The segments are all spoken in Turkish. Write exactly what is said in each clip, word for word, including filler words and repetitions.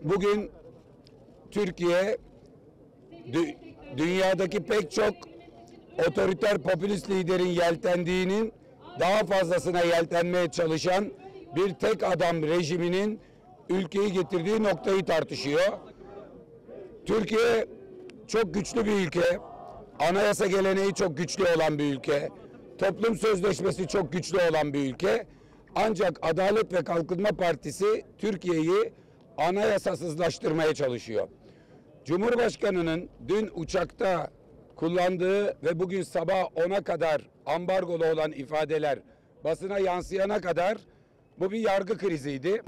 bugün Türkiye dü dünyadaki pek çok otoriter popülist liderin yeltendiğinin daha fazlasına yeltenmeye çalışan bir tek adam rejiminin ülkeyi getirdiği noktayı tartışıyor. Türkiye çok güçlü bir ülke. Anayasa geleneği çok güçlü olan bir ülke. Toplum sözleşmesi çok güçlü olan bir ülke. Ancak Adalet ve Kalkınma Partisi Türkiye'yi anayasasızlaştırmaya çalışıyor. Cumhurbaşkanının dün uçakta kullandığı ve bugün sabah ona kadar ambargolu olan ifadeler basına yansıyana kadar bu bir yargı kriziydi.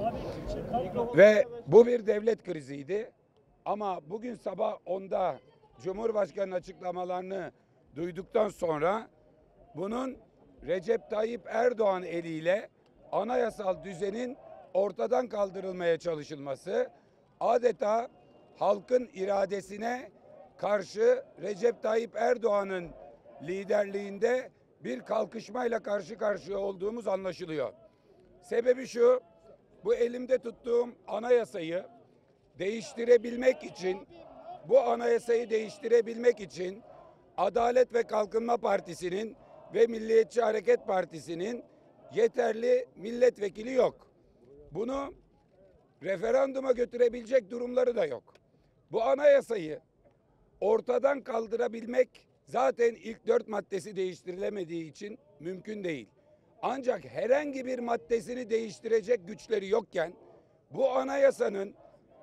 Ve bu bir devlet kriziydi. Ama bugün sabah onda Cumhurbaşkanı'nın açıklamalarını duyduktan sonra bunun Recep Tayyip Erdoğan eliyle anayasal düzenin ortadan kaldırılmaya çalışılması, adeta halkın iradesine karşı Recep Tayyip Erdoğan'ın liderliğinde bir kalkışmayla karşı karşıya olduğumuz anlaşılıyor. Sebebi şu, bu elimde tuttuğum anayasayı değiştirebilmek için, bu anayasayı değiştirebilmek için Adalet ve Kalkınma Partisi'nin ve Milliyetçi Hareket Partisi'nin yeterli milletvekili yok. Bunu referanduma götürebilecek durumları da yok. Bu anayasayı ortadan kaldırabilmek zaten ilk dört maddesi değiştirilemediği için mümkün değil. Ancak herhangi bir maddesini değiştirecek güçleri yokken bu anayasanın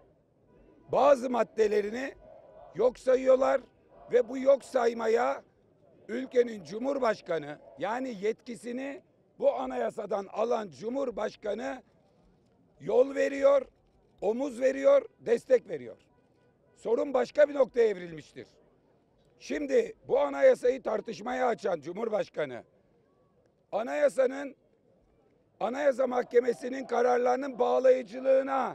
bazı maddelerini yok sayıyorlar ve bu yok saymaya ülkenin Cumhurbaşkanı, yani yetkisini bu anayasadan alan Cumhurbaşkanı yol veriyor, omuz veriyor, destek veriyor. Sorun başka bir noktaya evrilmiştir. Şimdi bu anayasayı tartışmaya açan Cumhurbaşkanı, anayasanın, Anayasa Mahkemesi'nin kararlarının bağlayıcılığına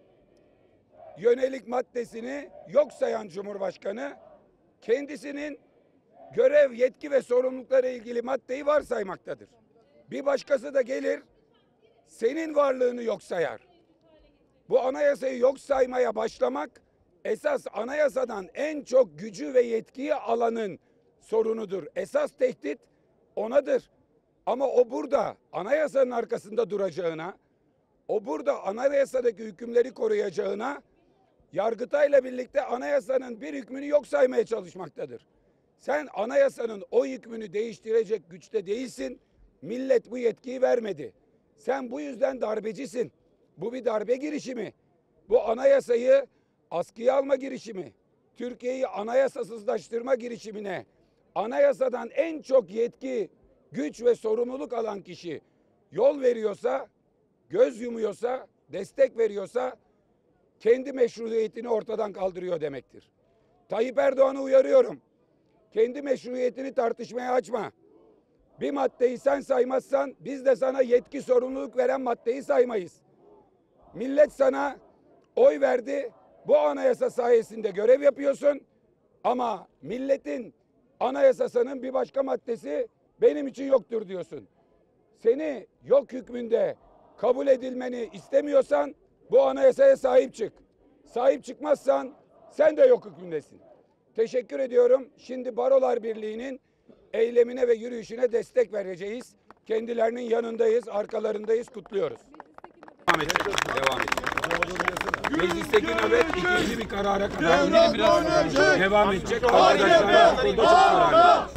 yönelik maddesini yok sayan Cumhurbaşkanı, kendisinin görev, yetki ve sorumlulukları ilgili maddeyi varsaymaktadır. Bir başkası da gelir, senin varlığını yok sayar. Bu anayasayı yok saymaya başlamak, esas anayasadan en çok gücü ve yetkiyi alanın sorunudur. Esas tehdit onadır. Ama o burada anayasanın arkasında duracağına, o burada anayasadaki hükümleri koruyacağına, Yargıtay'la birlikte anayasanın bir hükmünü yok saymaya çalışmaktadır. Sen anayasanın o hükmünü değiştirecek güçte değilsin. Millet bu yetkiyi vermedi. Sen bu yüzden darbecisin. Bu bir darbe girişimi. Bu anayasayı askıya alma girişimi. Türkiye'yi anayasasızlaştırma girişimine anayasadan en çok yetki, güç ve sorumluluk alan kişi yol veriyorsa, göz yumuyorsa, destek veriyorsa kendi meşruiyetini ortadan kaldırıyor demektir. Tayyip Erdoğan'ı uyarıyorum. Kendi meşruiyetini tartışmaya açma. Bir maddeyi sen saymazsan biz de sana yetki, sorumluluk veren maddeyi saymayız. Millet sana oy verdi. Bu anayasa sayesinde görev yapıyorsun. Ama milletin anayasasının bir başka maddesi benim için yoktur diyorsun. Seni yok hükmünde kabul edilmeni istemiyorsan bu anayasaya sahip çık. Sahip çıkmazsan sen de yok hükmündesin. Teşekkür ediyorum. Şimdi Barolar Birliği'nin eylemine ve yürüyüşüne destek vereceğiz. Kendilerinin yanındayız, arkalarındayız, kutluyoruz. Devam edecek. Devam edecek. Meclisteki nöbet ikinci bir karara kadar devam edecek. Arkadaşlar, çok kararlı.